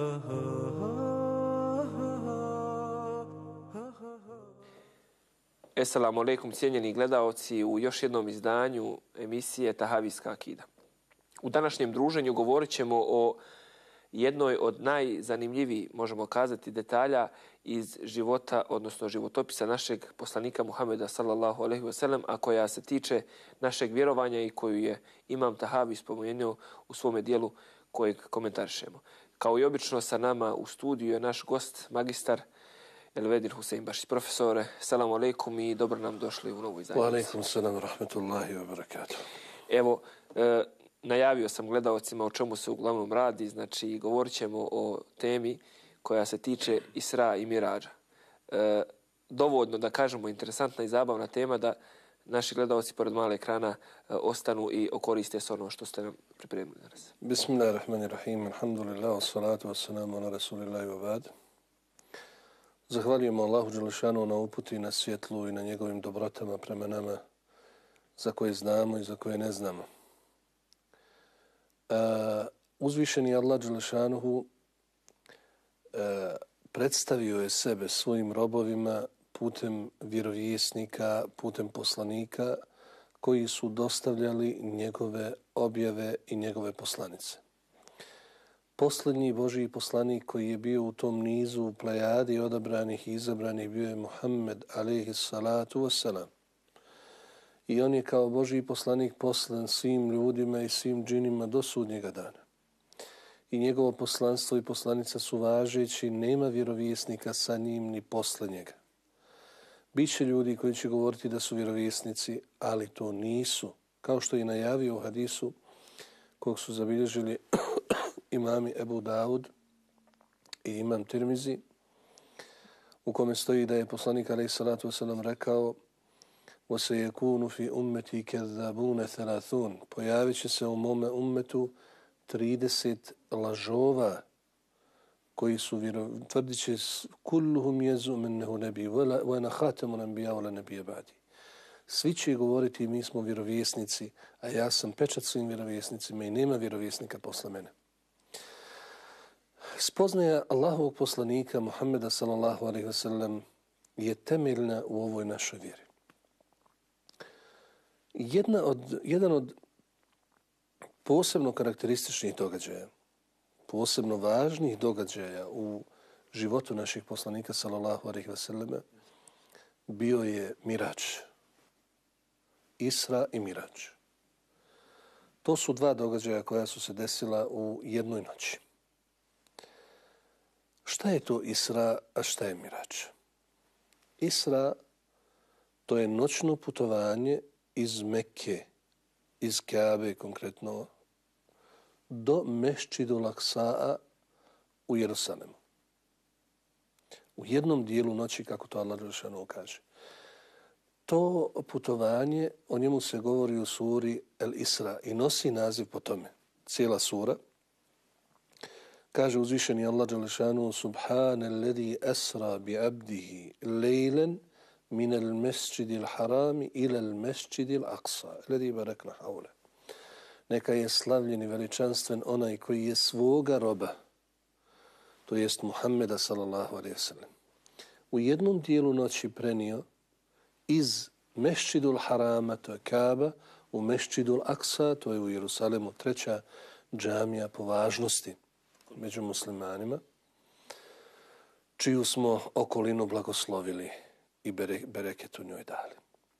Esselamu alaikum, cijenjeni gledaoci, u još jednom izdanju emisije Tahavijska akida. U današnjem druženju govorit ćemo o jednoj od najzanimljivijih, možemo kazati, detalja iz života, odnosno životopisa našeg poslanika Muhameda sallallahu alejhi ve sellem, a koja se tiče našeg vjerovanja i koju je Imam Tahavi spomenuo u svome dijelu kojeg komentarišemo. Kao i obično, sa nama u studiju je naš gost, magistar Elvedin Husein Bašić. Profesore, selamu alejkum i dobro nam došli u novu izdanje. Wa alejkum selam rahmetullahi wa barakatuh. Evo, najavio sam gledaocima o čemu se uglavnom radi, znači govorit ćemo o temi koja se tiče Isra i Miradža. Dovoljno da kažemo interesantna i zabavna tema da naši gledaoci pored male ekrana ostanu i okoriste se ono što ste nam pripremili danas. Bismillahirrahmanirrahim, alhamdulillah, wassalatu wassalamu ala rasulillahi wa ba'd. Zahvaljujemo Allahu dželešanu na uputi, na svjetlu i na njegovim dobrotama prema nama, za koje znamo i za koje ne znamo. Uzvišeni Allah dželešanuhu predstavio je sebe svojim robovima putem vjerovjesnika, putem poslanika koji su dostavljali njegove objave i njegove poslanice. Posljednji Božji poslanik koji je bio u tom nizu u plejadi odabranih i izabranih bio je Muhammed alejhi salatu wassalam. I on je kao Božji poslanik poslan svim ljudima i svim džinima do sudnjega dana. I njegovo poslanstvo i poslanica su važeći, nema vjerovjesnika sa njim ni posle njega. Biće ljudi koji će govoriti da su vjerovjesnici, ali to nisu. Kao što je najavio u hadisu kog su zabilježili imami Ebu Daud i imam Tirmizi, u kome stoji da je poslanik alejhi salatu vesselam rekao: وَسَيَكُونُ فِي أُمَّتِي كَذَّابُونَ ثَلَاثُونَ. Pojavit će se u mome ummetu 30 lažova koji su tvrdit će kulluhum يَزُمْ أَنَّهُ نَبِيٌّ وَأَنَا خَاتَمُ الْأَنْبِيَاءِ وَلَا نَبِيَّ بَعْدِي. Svi će govoriti mi smo vjerovjesnici, a ja sam pečat svim vjerovjesnicima i nema vjerovjesnika posle mene. Spoznaja Allahovog poslanika Muhammeda sallallahu alejhi ve sellem je temeljna u ovoj našoj vjeri. Jedan od posebno karakterističnih događaja, posebno važnih događaja u životu naših poslanika sallallahu alejhi ve selleme bio je Miradž. Isra i Miradž. To su dva događaja koja su se desila u jednoj noći. Šta je to Isra, a šta je Miradž? Isra, to je noćno putovanje iz Mekke, iz Kabe konkretno, do Mešćidul Aksaa u Jerusalemu. U jednom dijelu noći, kako to Allah dželešanu kaže. To putovanje, o njemu se govori u suri El Isra i nosi naziv po tome. Cijela sura. Kaže uzvišeni Allah dželešanu: Subhane alladhi asra bi abdihi lejlen min al mesjidil harami ila al mesjidil aqsa alladhi barakna hawla. Neka je slavljen i veličanstven onaj koji je svoga roba, to jest Muhammeda sallallahu alejhi ve sellem, u jednom dijelu noći prenio iz Mesjidul Harama, to je Kaaba, u Mesjidul Aqsa, to je u Jerusalemu treća džamija po važnosti među muslimanima, čiju smo okolinu blagoslovili i bereket u njoj dali.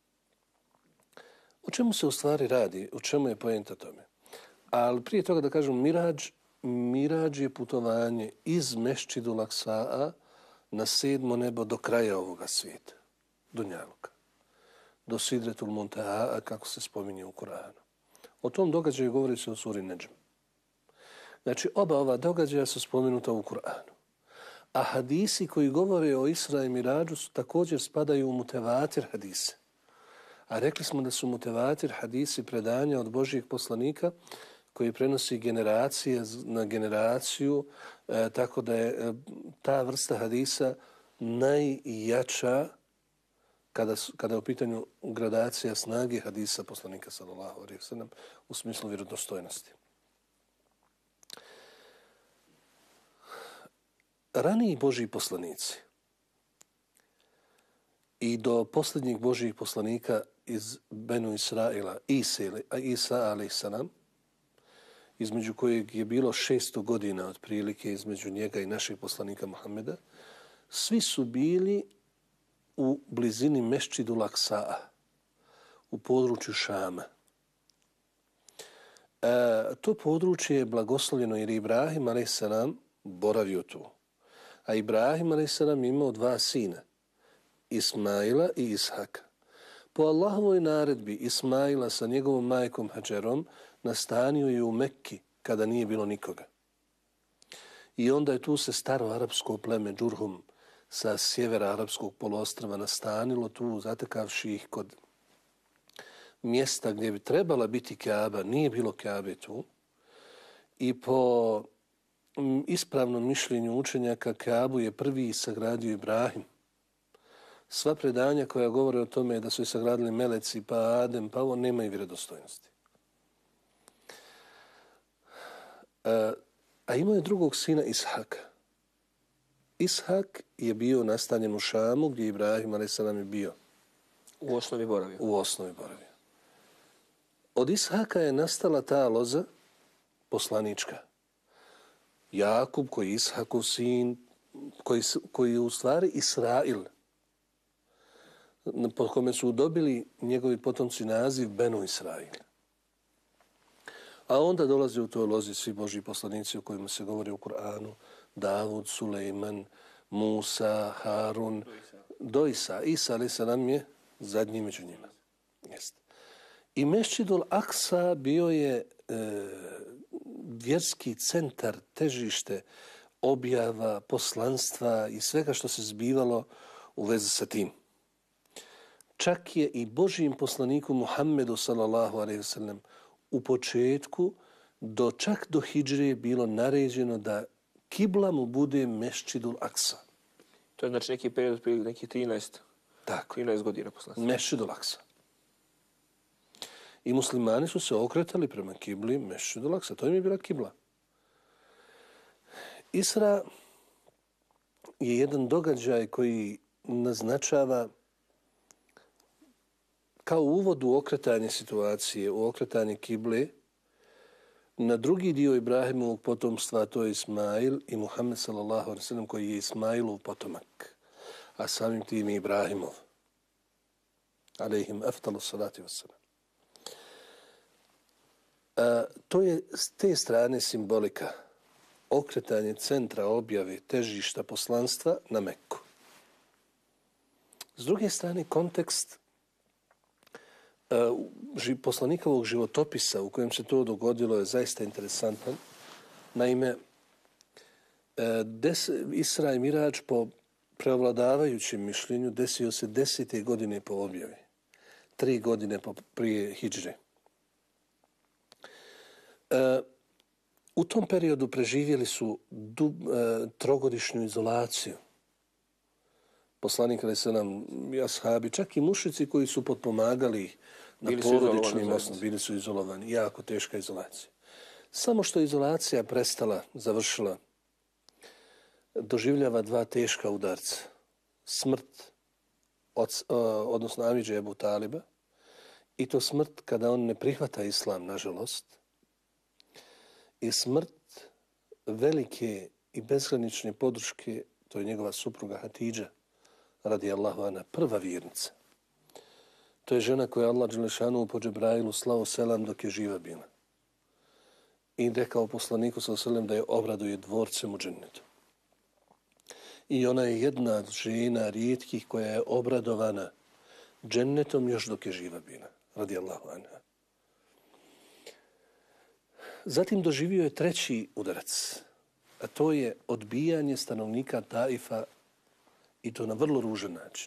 O čemu se u stvari radi? O čemu je poenta tome? Ali prije toga da kažem, Miradž je putovanje iz Mesjidul Aqsaa na 7. nebo do kraja ovoga svijeta, dunjaluka, do Sidretul Muntaha, kako se spominje u Kur'anu. O tom događaju govori se u suri Nedžm. Znači, oba ova događaja su spomenuta u Kur'anu. A hadisi koji govore o Isra i Miradžu također spadaju u mutevatir hadise. A rekli smo da su mutevatir hadisi predanja od Božjih poslanika koji prenosi generacije na generaciju, tako da je ta vrsta hadisa najjača kada je u pitanju gradacija snage hadisa poslanika sallallahu alejhi ve sellem u smislu vjerodostojnosti. raniji Božji poslanici i do posljednjih Božjih poslanika iz Benu Israila, Isa a.s., između kojeg je bilo 600 godina otprilike između njega i našeg poslanika Muhammeda, svi su bili u blizini Mešćidu Laksa'a, u području Šama. To područje je blagoslovljeno jer Ibrahim a.s. boravio tu. A Ibrahim a.s. imao 2 sina, Ismaila i Ishaka. Po Allahovoj naredbi Ismaila sa njegovom majkom Hadžerom nastanio je u Mekki kada nije bilo nikoga. I onda je tu se staro arapsko pleme Džurhum sa sjevera arapskog poluostrva nastanilo tu, zatekavši ih kod mjesta gdje bi trebala biti Kaaba, nije bilo Kaabe tu. I po ispravnom mišljenju učenjaka Kaabu je prvi sagradio Ibrahim. Sva predanja koja govore o tome da su je sagradili meleci, pa Adem, pa ovo nemaju vjerodostojnosti. A imao je drugog sina Ishaka. Ishak je bio nastanjen u Šamu gdje Ibrahim a.s. je bio. U osnovi boravio. U osnovi boravio. Od Ishaka je nastala ta loza poslanička. Jakub koji je Ishakov sin, koji je u stvari Israil, po kome su dobili njegovi potomci naziv Benu Israil. A onda dolaze u toj lozi svi Božji poslanici o kojima se govori u Kur'anu, Davud, Sulejman, Musa, Harun, do Isa. Isa a.s. je zadnji među njima. Jeste. I Mešćidul Aksa bio je vjerski centar, težište objava, poslanstva i svega što se zbivalo u vezi sa tim. Čak je i Božijim poslaniku Muhammedu sallallahu alejhi ve sellem u početku čak do hidžre bilo naređeno da kibla mu bude Mešćidul Aksa. To je znači neki period prije nekih 13 godina poslanstva. Mešćidul Aksa. I muslimani su se okretali prema kibli Mešćidul Aksa. To im je bila kibla. Isra je jedan događaj koji naznačava kao uvod u okretanje situacije, u okretanje kible, na drugi dio Ibrahimovog potomstva, to je Ismail i Muhammed sallallahu alejhi ve sellem koji je Ismailov potomak, a samim tim i Ibrahimov. Alejhim afdalu salati vesselam. To je s te strane simbolika, okretanje centra objave, težišta poslanstva na Mekku. S druge strane, kontekst poslanikovog životopisa u kojem se to dogodilo je zaista interesantan. Naime, Isra i Mirađ po preovladavajućem mišljenju desio se 10. godine po objavi. 3 godine prije hidžre. U tom periodu preživjeli su trogodišnju izolaciju. Poslanik alejhi selam i ashabi, čak i mušici koji su potpomagali na porodičnim osnovama, bili su izolovani. Jako teška izolacija. Samo što izolacija prestala, završila, doživljava 2 teška udarca. Smrt, odnosno amidže Ebu Taliba, i to smrt kada on ne prihvata islam, nažalost, i smrt velike i bezgranične podrške, to je njegova supruga Hatidža, radijallahu anha, prva vjernica. To je žena koja Allah dželešanu po Džebrailu slao selam dok je živa bila. I rekao poslaniku sallallahu alejhi ve sellem da je obraduje dvorcem u džennetu. I ona je jedna od žena rijetkih koja je obradovana džennetom još dok je živa bila, radijallahu anha. Zatim doživio je 3. udarac, a to je odbijanje stanovnika Taifa, i to na vrlo ružan način.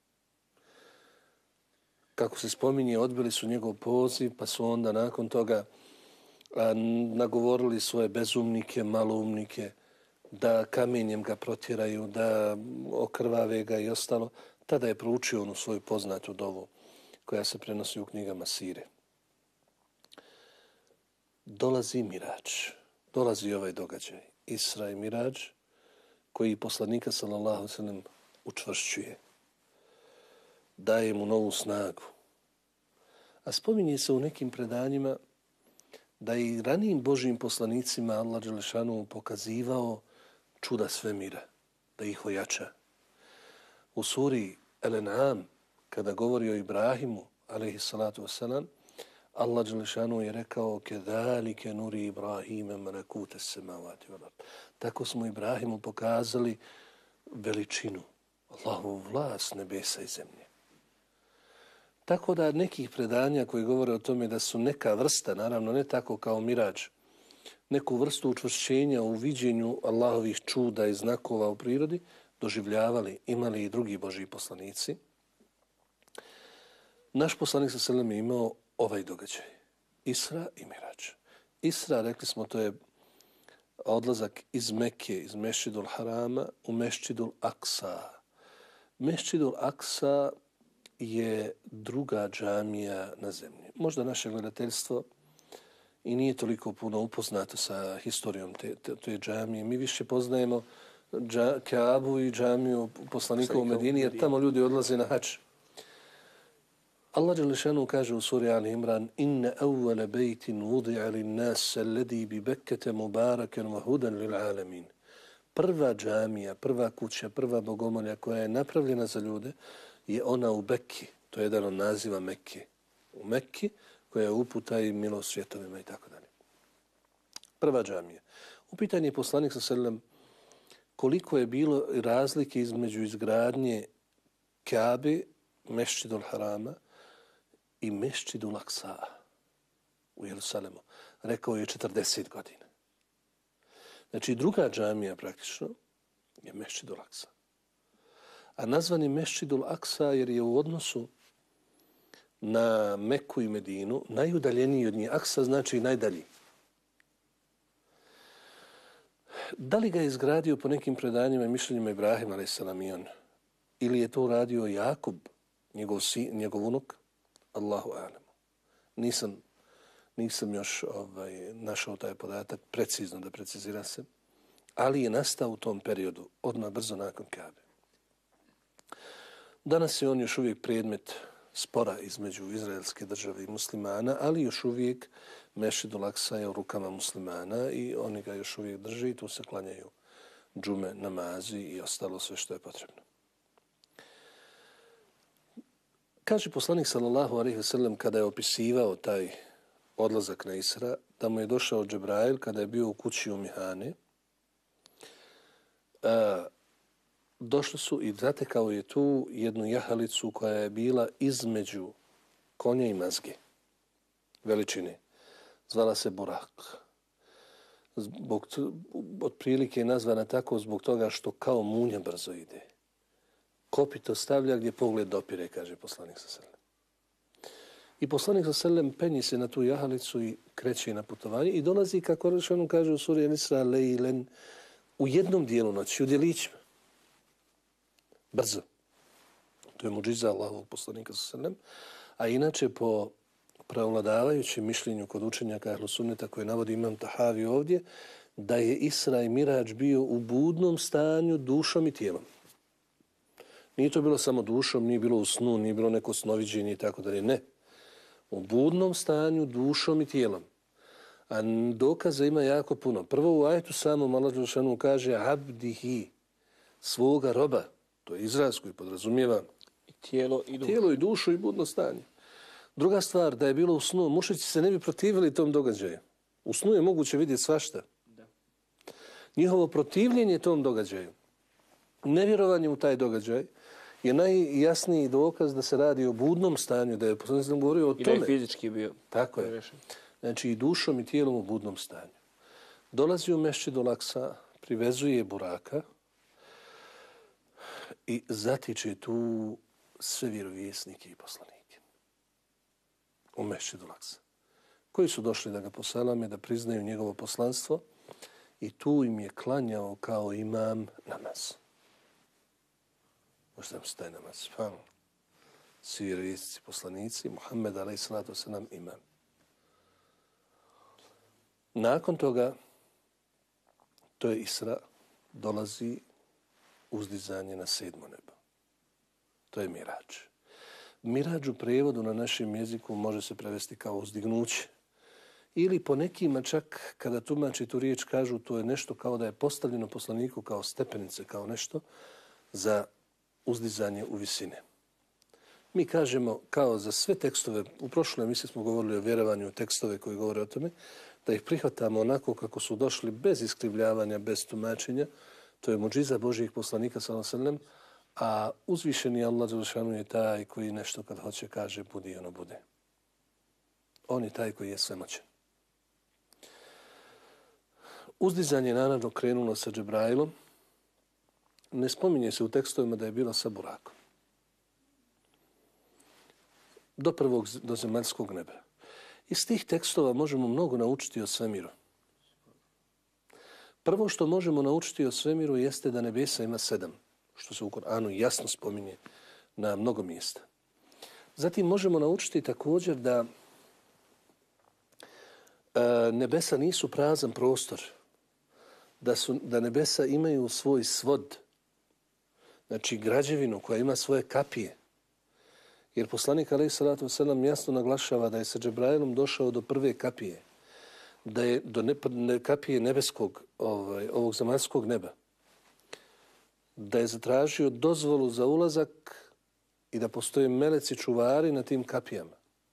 Kako se spominje, odbili su njegov poziv, pa su onda nakon toga nagovorili svoje bezumnike, maloumnike, da kamenjem ga protjeraju, da okrvave ga i ostalo. Tada je proučio onu svoju poznatu dovu koja se prenosi u knjigama Sire. Dolazi Mirađ, dolazi ovaj događaj, Isra i Mirađ, koji poslanika sallallahu alejhi ve sellem učvršćuje, daje mu novu snagu. A spominje se u nekim predanjima da je i ranijim Božjim poslanicima Allah dželešanu pokazivao čuda svemira, da ih ojača. U suri El-An'am, kada govori o Ibrahimu, alejhi salatu vesselam, Allah dželešanu je rekao: "Kedalike nuri Ibrahima malakute semavati wal ard." Tako smo Ibrahimu pokazali veličinu, Allahovu vlast nebesa i zemlje. Tako da nekih predanja koji govore o tome da su neka vrsta, naravno ne tako kao mirađ, neku vrstu učvršćenja u viđenju Allahovih čuda i znakova u prirodi, doživljavali, imali i drugi Božji poslanici. Naš poslanik sallallahu alejhi ve sellem je imao ovaj događaj. Isra i Mirađ. Isra, rekli smo, to je odlazak iz Mekke, iz Mešćidul Harama u Mešćidul Aksa. Mešćidul Aksa je druga džamija na zemlji. Možda naše gledateljstvo i nije toliko puno upoznato sa historijom te džamije. Mi više poznajemo Kaabu i džamiju poslanika u Medini, jer tamo ljudi odlaze na hadž. Allah dželešanu kaže u suri Ali Imran: "Inna awwala baytin wudi'a lin-nas alladhi bi Bekkata mubarakan wa hudan lil alamin." Prva džamija, prva kuća, prva bogomolja koja je napravljena za ljude je ona u Bekki. To je jedan od naziva Mekke. U Mekki, koja je uputa i milost svjetovima i tako dalje. Prva džamija. U pitanju je poslanik sallallahu alejhi ve sellem koliko je bilo razlike između izgradnje Kabe, Mešćidul Harama i Mešćidul Aksa u Jerusalemu. Rekao je 40 godina. Znači druga džamija praktično je Mešćidul Aksa. A nazvan je Mešćidul Aksa jer je u odnosu na Meku i Medinu najudaljeniji od njih. Aksa znači najdalji. Da li ga je izgradio po nekim predanjima i mišljenjima Ibrahim a.s. i on? Ili je to uradio Jakub, njegov unuk? Allahu a'lam. Nisam još našao taj podatak precizno da precizira se, ali je nastao u tom periodu, odmah brzo nakon Kabe. Danas je on još uvijek predmet spora između izraelske države i muslimana, ali još uvijek Mešćidul Aksa je u rukama muslimana i oni ga još uvijek drže i tu se klanjaju džume, namazi i ostalo sve što je potrebno. Kaže poslanik sallallahu alejhi ve sellem kada je opisivao taj odlazak na Isra, da mu je došao Džibrail kada je bio u kući u Mihane. Došli su i zatekao je tu jednu jahalicu koja je bila između konja i mazge veličine. Zvala se Burak. Otprilike je nazvana tako zbog toga što kao munja brzo ide. Kopito stavlja gdje pogled dopire, kaže poslanik sallallahu alejhi ve sellem. I poslanik sallallahu alejhi ve sellem penji se na tu jahalicu i kreće na putovanje i dolazi, kako rečeno kaže u suri Al-Isra, lejlen, u jednom dijelu noći, u djelićima. Brzo. To je muđiza Allahovog poslanika sallallahu alejhi ve sellem. A inače po preovladavajućem mišljenju kod učenjaka Ehlu Sunneta koje navodi Imam Tahavi ovdje, da je Isra i Mirađ bio u budnom stanju dušom i tijelom. Nije to bilo samo dušom, nije bilo u snu, nije bilo neko snoviđenje i tako dalje. Ne. U budnom stanju dušom i tijelom. A dokaza ima jako puno. Prvo u ajetu samom Allah dželešanu kaže abdihi, svoga roba. To je izraz koji podrazumijeva i tijelo i dušu. Tijelo i dušu i budno stanje. Druga stvar, da je bilo u snu, mušrici se ne bi protivili tom događaju. U snu je moguće vidjeti svašta. Da. Njihovo protivljenje tom događaju, nevjerovanje u taj događaj, je najjasniji dokaz da se radi o budnom stanju, da je poslanik govorio o tome. I da je fizički bio. Tako je. Znači i dušom i tijelom u budnom stanju. Dolazi u Mešćidul Aksa, privezuje Buraka i zatiče tu sve vjerovjesnike i poslanike. U Mešćidul Aksa. Koji su došli da ga poselame, da priznaju njegovo poslanstvo i tu im je klanjao kao imam namaz. Možda se taj namaz. Svi vjerovjesnici, poslanici, Muhammed a.s. nam imam. Nakon toga, to je Isra, dolazi uzdizanje na 7. nebo. To je mirađ. Mirađ u prijevodu na našem jeziku može se prevesti kao uzdignuće. Ili po nekima čak kada tumači tu riječ kažu to je nešto kao da je postavljeno poslaniku kao stepenice, kao nešto za uzdizanje u visine. Mi kažemo kao za sve tekstove, u prošloj emisiji smo govorili o vjerovanju tekstove koji govore o tome, da ih prihvatamo onako kako su došli bez iskrivljavanja, bez tumačenja. To je muđiza Božijih poslanika sallallahu alejhi ve sellem, a uzvišeni Allah dželešanu je taj koji nešto kad hoće kaže budi i ono bude. On je taj koji je svemoćan. Uzdizanje je naravno krenulo sa Džibrailom. Ne spominje se u tekstovima da je bilo sa Burakom. Do zemaljskog neba. Iz tih tekstova možemo mnogo naučiti o svemiru. Prvo što možemo naučiti o svemiru jeste da nebesa ima 7, što se u Koranu jasno spominje na mnogo mjesta. Zatim možemo naučiti također da nebesa nisu prazan prostor, da nebesa imaju svoj svod, znači građevinu koja ima svoje kapije. Jer poslanik alejhi salatu vesselam jasno naglašava da je sa Džibrailom došao do prve kapije, da je do kapije nebeskog, ovog zemaljskog neba, da je zatražio dozvolu za ulazak i da postoje meleci čuvari na tim kapijama.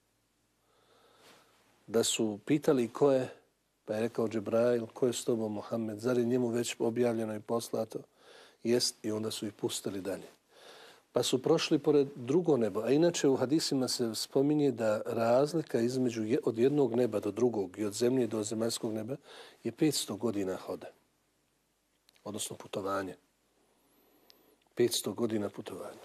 Da su pitali ko je, pa je rekao Džibrail, ko je s tobom Muhammed, zar je njemu već objavljeno i poslato? Jest, i onda su ih pustili dalje. Pa su prošli pored drugo nebo, a inače u hadisima se spominje da razlika između od jednog neba do drugog i od zemlje do zemaljskog neba je 500 godina hoda, odnosno putovanje. 500 godina putovanja.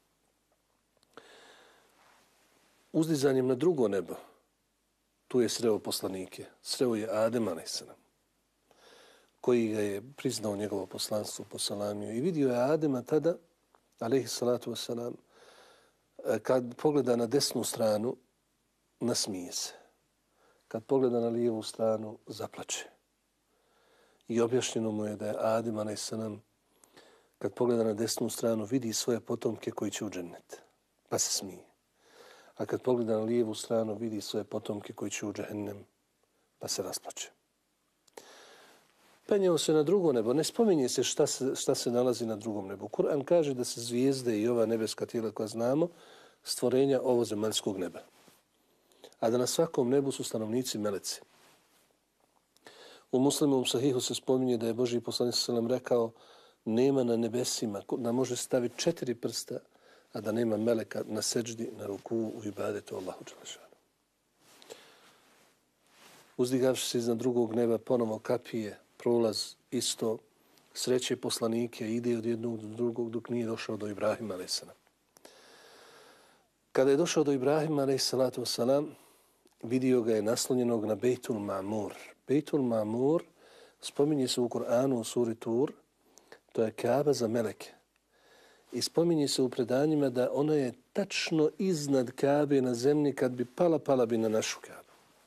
Uzdizanjem na drugo nebo, tu je sreo poslanike, sreo je Adem a.s. koji ga je priznao njegovo poslanstvo, posalamio i vidio je Adema tada, alejhi salatu wasalam, kad pogleda na desnu stranu, nasmije se. Kad pogleda na lijevu stranu, zaplače. I objašnjeno mu je da je Adem a.s. kad pogleda na desnu stranu, vidi svoje potomke koji će u džennet, pa se smije. A kad pogleda na lijevu stranu, vidi svoje potomke koji će u džehennem, pa se rasplače. Penjao se na drugo nebo. Ne spominje se šta se nalazi na drugom nebu. Kur'an kaže da se zvijezde i ova nebeska tijela koja znamo stvorenja ovo zemaljskog neba. A da na svakom nebu su stanovnici meleci. U Muslimovom sahihu se spominje da je Božji poslanik sallallahu alejhi ve sellem rekao nema na nebesima, da može staviti 4 prsta, a da nema meleka na seđdi, na ruku, u ibadetu Allahu dželešanu. Uzdigavši se iznad drugog neba, ponovo kapije, prolaz isto, sreće poslanike, ide od jednog do drugog dok nije došao do Ibrahima a.s. Kada je došao do Ibrahima a.s. vidio ga je naslonjenog na Bejtul Ma'mur. Bejtul Ma'mur spominje se u Kur'anu u suri Tur, to je Kaaba za meleke. I spominje se u predanjima da ona je tačno iznad Kaabe na zemlji, kad bi pala bi na našu Kaabu.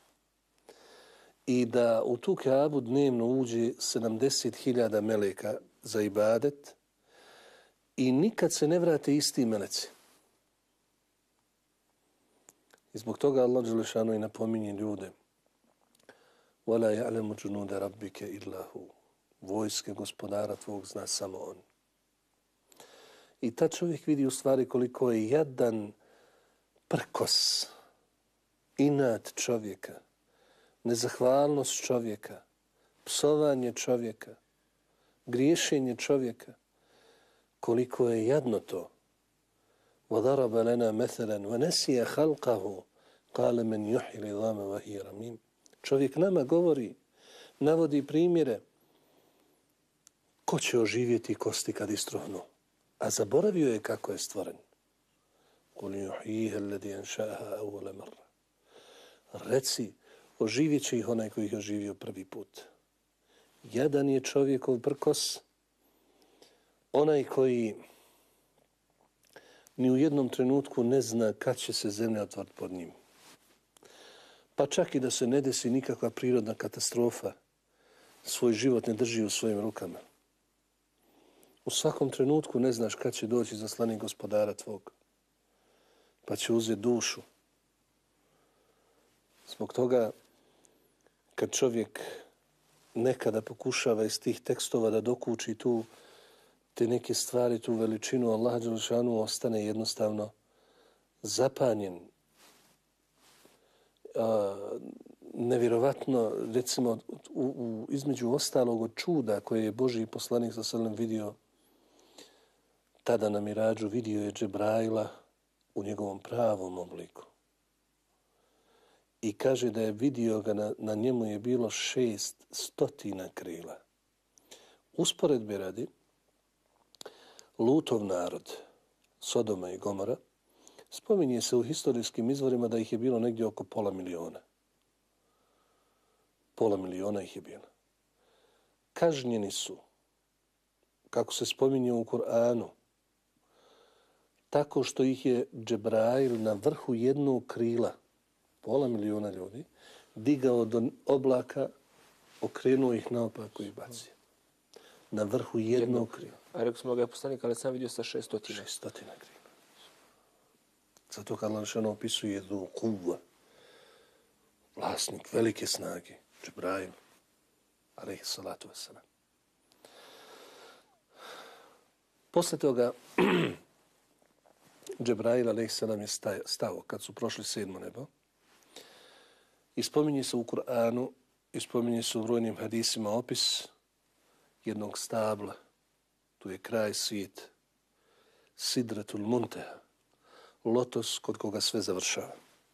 I da u tu Kaabu dnevno uđe 70.000 meleka za ibadet i nikad se ne vrate isti meleci. I zbog toga Allah dželešanu i napominje ljude وَلَا يَعْلَمُ جُنُودَ رَبِّكَ إِلَّا هُ. Vojske gospodara tvog zna samo on. I tad čovjek vidi u stvari koliko je jadan prkos, inat čovjeka, nezahvalnost čovjeka, psovanje čovjeka, griješenje čovjeka, koliko je jadno to. وَضَرَبَ لَنَا مَثَلًا وَنَسِيَ خَلْقَهُ قَالَ مَنْ يُحْيِي الْعِظَامَ وَهِيَ رَمِيمٌ. Čovjek nama govori, navodi primjere, ko će oživjeti kosti kad istruhnu, a zaboravio je kako je stvoren. قُلْ يُحْيِيهَا الَّذِي أَنْشَأَهَا أَوَّلَ مَرَّةٍ. Reci, oživjet će ih onaj koji ih oživio prvi put. Jadan je čovjekov prkos, onaj koji ni u jednom trenutku ne zna kad će se zemlja otvoriti pod njim. Pa čak i da se ne desi nikakva prirodna katastrofa, svoj život ne drži u svojim rukama. U svakom trenutku ne znaš kad će doći zaslanik gospodara tvog, pa će uzeti dušu. Zbog toga, kad čovjek nekada pokušava iz tih tekstova da dokuči te neke stvari, tu veličinu Allaha dželešanu, ostane jednostavno zapanjen. Nevjerovatno, recimo, između ostalog od čuda koje je Božji poslanik s.a.v. vidio, tada na Mirađu vidio je Džebraila u njegovom pravom obliku. I kaže da je vidio ga, na njemu je bilo 600 krila. Usporedbe radi, Lutov narod, Sodoma i Gomora, spominje se u historijskim izvorima da ih je bilo negdje oko 500.000. 500.000 ih je bilo. Kažnjeni su, kako se spominje u Kur'anu, tako što ih je Džebrail na vrhu jednog krila, 500.000 ljudi, digao do oblaka, okrenuo ih naopako i bacio. Na vrhu jednog krila. A rekao smo ga je poslanik, ali sam vidio sa 600. 600 krila. Zato kad Allah opisuje Dhu Quwwa, vlasnik velike snage, Džebrail, alejhi salatu vesselam. Posle toga, Džebrail, alejhi salam, je stao kad su prošli 7. nebo. I spominje se u Kur'anu, i spominje se u brojnim hadisima opis jednog stabla. Tu je kraj svijeta. Sidratul Munteha. Lotos kod koga sve završava.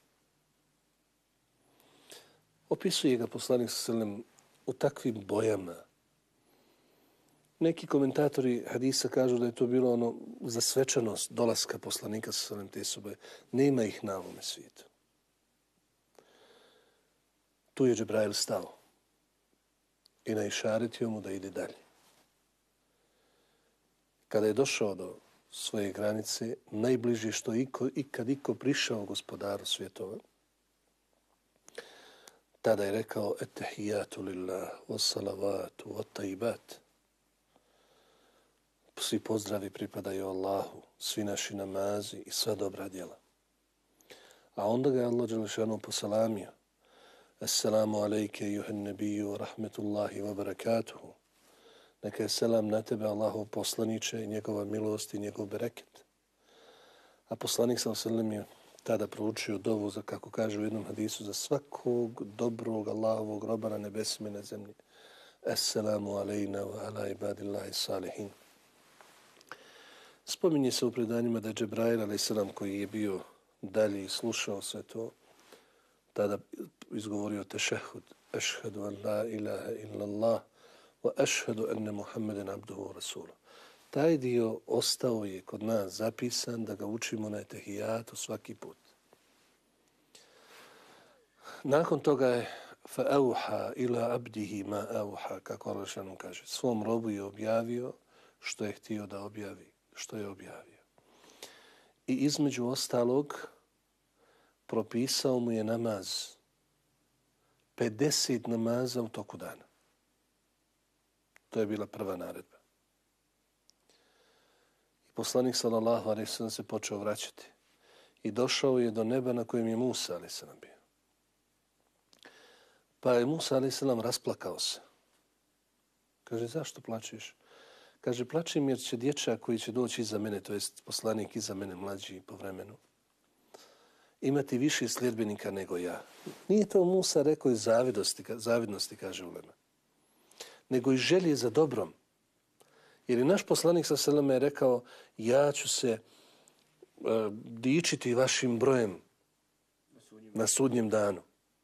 Opisuje ga poslanik s.a.v. u takvim bojama. Neki komentatori hadisa kažu da je to bilo ono za svečanost dolaska poslanika s.a.v. te sobe. Nema ih na ovome svijetu. Tu je Džebrail stao i naišaretio mu da ide dalje. Kada je došao do svoje granice, najbliže što ikad iko prišao gospodaru svjetova, tada je rekao: Etehijatu lillah, wassalavatu, wattajibat. Svi pozdravi pripadaju Allahu, svi naši namazi i sva dobra djela. A onda ga je Allah dželešanu poselamio: Assalamu alejke, ejuhan nebiju, wa rahmetullahi wa barakatuhu. Neka je selam na tebe, Allahov poslaniče, i njegova milost i njegov bereket. A poslanik s.a.v. je tada proučio dovu, za, kako kaže u jednom hadisu, za svakog dobrog Allahovog roba na nebesima i na zemlji. Assalamu alejna wa ala ibadillahi salihin. Spominje se u predanjima da je Džebrail, a.s. koji je bio dalje i slušao sve to, tada izgovorio tešehud: Ešhedu an la ilaha illallah wa ašhedu enne Muhammeden abduhu wa rasuluhu. Taj dio ostao je kod nas zapisan da ga učimo na etehijatu svaki put. Nakon toga je فَأَوْحَا إِلَا عَبْدِهِ مَا أَوْحَا, kako Allah kaže. Svom robu je objavio što je htio da objavi, što je objavio. I između ostalog propisao mu je namaz. 50 namaza u toku dana. To je bila prva naredba. I poslanik sallallahu alejhi ve sellem se počeo vraćati. I došao je do neba na kojem je Musa alejhi selam bio. Pa je Musa alejhi selam rasplakao se. Kaže: zašto plačeš? Kaže: plačem jer će dječak koji će doći iza mene, to jest poslanik iza mene, mlađi po vremenu, imati više sljedbenika nego ja. Nije to Musa rekao iz zavidnosti, kaže ulema, nego i želje za dobrom. Jer i naš poslanik s.a.v. je rekao: ja ću se dičiti vašim brojem na sudnjem danu.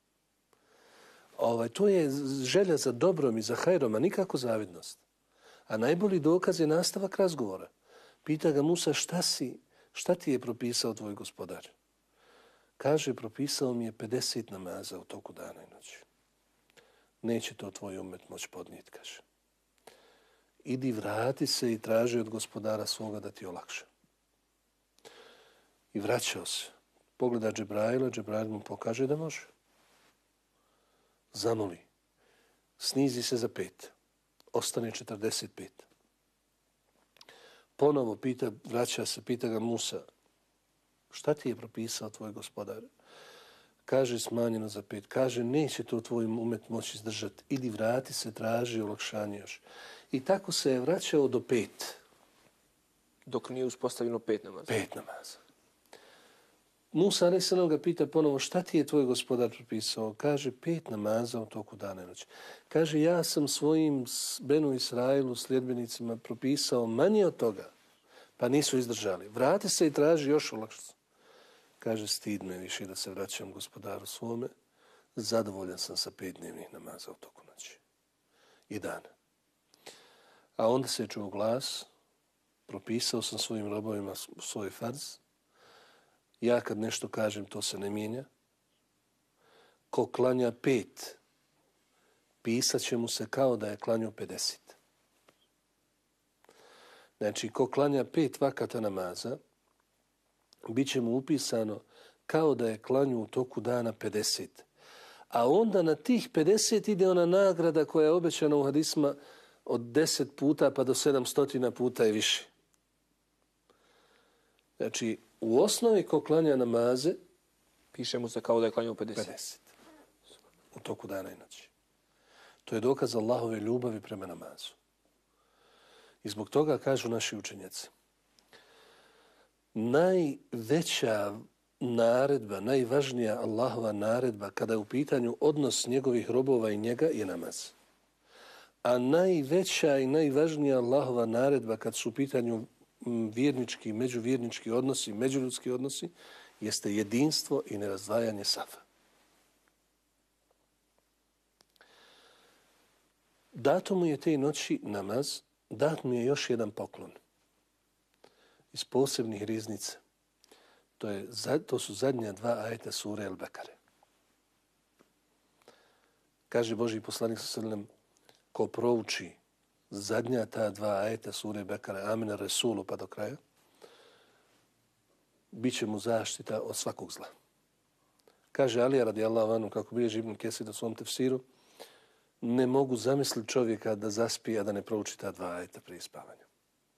To je želja za dobrom i za hajrom, a nikako zavidnost. A najbolji dokaz je nastavak razgovora. Pita ga Musa: šta ti je propisao tvoj gospodar? Kaže: propisao mi je 50 namaza u toku dana i noći. Neće to tvoj umet moći podnijeti, kaže. Idi, vrati se i traži od gospodara svoga da ti olakša. I vraćao se. Pogleda Džebraila, Džebrail mu pokaže da može. Zamoli. Snizi se za 5. Ostane 45. Ponovo vraća se, pita ga Musa, šta ti je propisao tvoj gospodar? Kaže smanjeno za 5. Kaže neće to tvoj umet moći izdržati. Idi vrati se, traži olakšanje još. I tako se je vraćao do 5. Dok nije uspostavljeno 5 namaza. 5 namaza. Musa a.s. ga pita ponovo šta ti je tvoj gospodar propisao? Kaže 5 namaza u toku dana i noći. Kaže ja sam svojim Benu Israilu sljedbenicima propisao manje od toga, pa nisu izdržali. Vrati se i traži još olakšicu. Kaže stid me više da se vraćam gospodaru svome, zadovoljan sam sa 5 dnevnih namaza u toku noći i dana. A onda se čuo glas, propisao sam svojim robovima svoj farz. Ja kad nešto kažem, to se ne mijenja. Ko klanja 5, pisat će mu se kao da je klanjao 50. Znači, ko klanja 5 vakata namaza, bit će mu upisano kao da je klanju u toku dana 50. A onda na tih 50 ide ona nagrada koja je obećana u hadisma od 10 puta pa do 700 puta i više. Znači, u osnovi ko klanja namaze, piše mu se kao da je klanjao 50. 50. U toku dana i noći. To je dokaz Allahove ljubavi prema namazu. I zbog toga kažu naši učenjaci, najveća naredba, najvažnija Allahova naredba kada je u pitanju odnos njegovih robova i njega je namaz. A najveća i najvažnija Allahova naredba kad su u pitanju vjernički, međuvjernički odnosi, međuljudski odnosi, jeste jedinstvo i nerazdvajanje safa. Dato mu je te noći namaz, dat mu je još jedan poklon iz posebnih riznica. To su zadnja 2 ajeta sure El-Bekare. Kaže Božji poslanik sallam, ko prouči zadnja ta 2 ajeta sure Bekare, Amin Resulu pa do kraja, bit će mu zaštita od svakog zla. Kaže Alija radijallahu anhu, kako bilježi Ibn Kesir u svom tefsiru, ne mogu zamisliti čovjeka da zaspije, a da ne prouči ta 2 ajeta prije spavanja.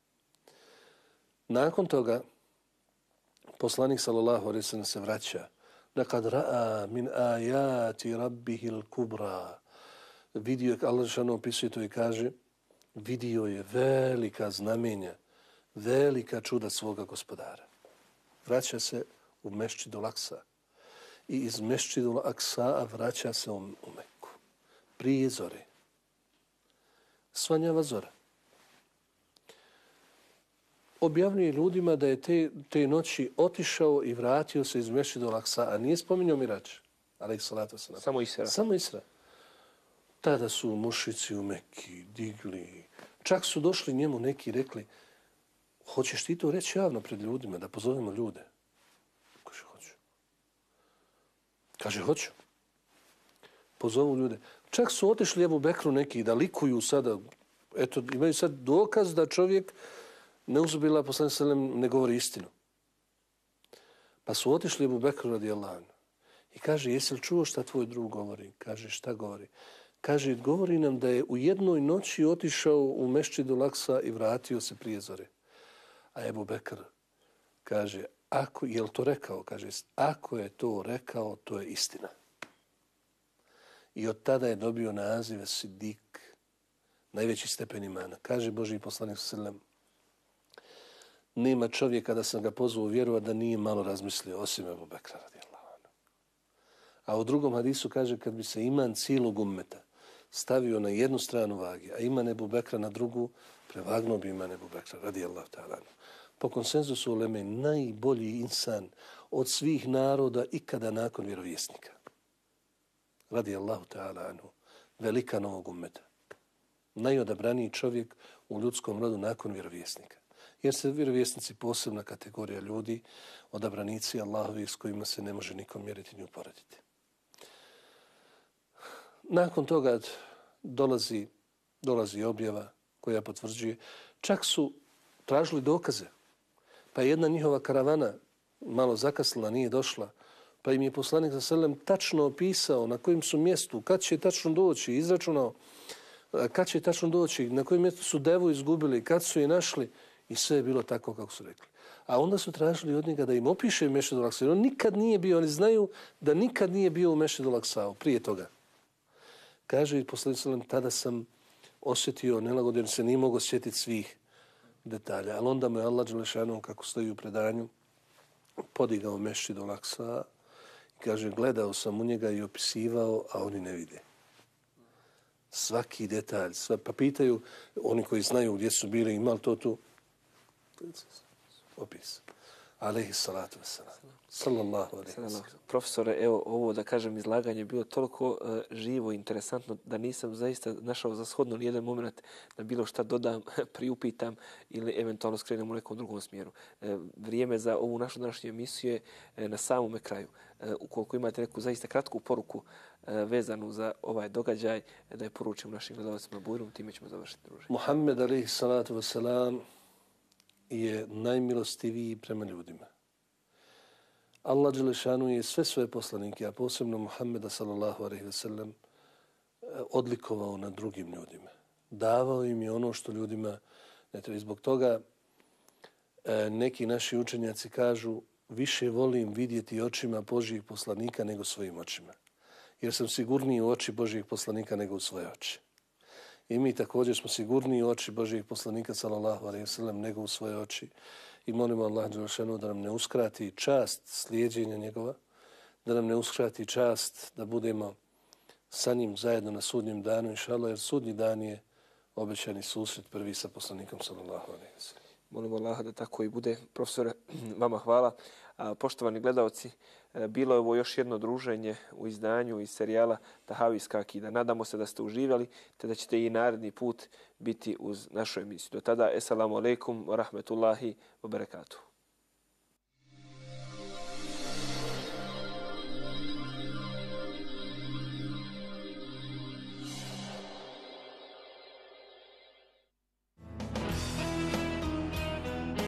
Nakon toga, poslanik sallallahu alejhi ve sellem se vraća. Laqad ra'a min ayati rabbihil kubra. Vidio je, Allah dželle opisuje to i kaže, vidio je velika znamenja, velika čuda svoga gospodara. Vraća se u Mešćidul Aksa. I iz Mešćidul Aksa vraća se u Meku. Prije zore. Svanjava zora. Objavljuje ljudima da je te noći otišao i vratio se iz Mešćidul Aksa, a nije spominjao Mirađ. Samo Isra. Samo Isra. Tada su mušici u Meki digli. Čak su došli njemu neki i rekli, hoćeš ti to reći javno pred ljudima, da pozovemo ljude? Kaže, hoću. Kaže, hoću. Pozovu ljude. Čak su otišli Ebu Bekru neki da likuju sada. Eto, imaju sad dokaz da čovjek neuzubila poslanik sallam ne govori istinu. Pa su otišli Ebu Bekru radijallahu anhu. I kaže, jesi li čuo šta tvoj drug govori? Kaže, šta govori? Kaže, govori nam da je u jednoj noći otišao u Mešćidul Aksa i vratio se prije zore. A Ebu Bekr kaže, je li to rekao? Kaže, ako je to rekao, to je istina. I od tada je dobio nazive Sidik, najveći stepen imana. Kaže Božji poslanik sallam, nema čovjeka da sam ga pozvao vjerovati da nije malo razmislio, osim Ebu Bekra radijallahu anhu. A u drugom hadisu kaže, kad bi se iman cijelog ummeta stavio na jednu stranu vage, a iman Ebu Bekra na drugu, prevagnuo bi iman Ebu Bekra radijallahu ta'ala anhu. Po konsenzusu uleme, najbolji insan od svih naroda ikada nakon vjerovjesnika. Radijallahu ta'ala anhu, velika novog ummeta. Najodabraniji čovjek u ljudskom rodu nakon vjerovjesnika. Jer se vjerovjesnici posebna kategorija ljudi, odabranici Allahovi s kojima se ne može nikom mjeriti ni uporediti. Nakon toga dolazi objava koja potvrđuje. Čak su tražili dokaze. Pa jedna njihova karavana malo zakasnila, nije došla. Pa im je poslanik sallallahu tačno opisao na kojem su mjestu, kad će tačno doći, izračunao kad će tačno doći, na kojem mjestu su devu izgubili, kad su je našli. I sve je bilo tako kako su rekli. A onda su tražili od njega da im opiše Mešhedul Aksa. On nikad nije bio, oni znaju da nikad nije bio u Mešhedul Aksau prije toga. Kaže i poslanik sallallahu alejhi ve sellem, tada sam osjetio nelagodu jer se nije mogao sjetiti svih detalja. Ali onda mu je Allah dželešanu, kako stoji u predanju, podigao Mešhedul Aksa i kaže, gledao sam u njega i opisivao, a oni ne vide. Svaki detalj, pa pitaju oni koji znaju gdje su bili, imali to tu opis. Alejhi salatu vesselam. Sallallahu alejhi ve sellem. Profesore, evo ovo da kažem izlaganje je bilo toliko živo i interesantno da nisam zaista našao za shodno nijedan moment da bilo šta dodam, priupitam ili eventualno skrenem u nekom drugom smjeru. Vrijeme za ovu našu današnju emisiju je na samome kraju. Ukoliko imate neku zaista kratku poruku vezanu za ovaj događaj, da je poručimo našim gledalcima Bujrum, time ćemo završiti druženje. Muhammed alejhi salatu vesselam je najmilostiviji prema ljudima. Allah dželešanu je sve svoje poslanike, a posebno Muhammeda sallallahu alejhi ve sellem, odlikovao nad drugim ljudima. Davao im je ono što ljudima ne treba. Zbog toga neki naši učenjaci kažu, više volim vidjeti očima Božjih poslanika nego svojim očima. Jer sam sigurniji u oči Božjih poslanika nego u svoje oči. I mi također smo sigurniji u oči Božjih poslanika sallallahu alejhi ve sellem nego u svoje oči. I molimo Allah dželešanu da nam ne uskrati čast slijeđenja njegova, da nam ne uskrati čast da budemo sa njim zajedno na sudnjem danu, inšallah, jer sudnji dan je obećani susret prvi sa poslanikom sallallahu alejhi ve sellem. Molimo Allaha da tako i bude. Profesore, vama hvala. Poštovani gledalci, bilo je ovo još jedno druženje u izdanju iz serijala Tahavijska akida. Nadamo se da ste uživali te da ćete i naredni put biti uz našu emisiju. Do tada, eselamu alejkum wa rahmetullahi wa barakatuh.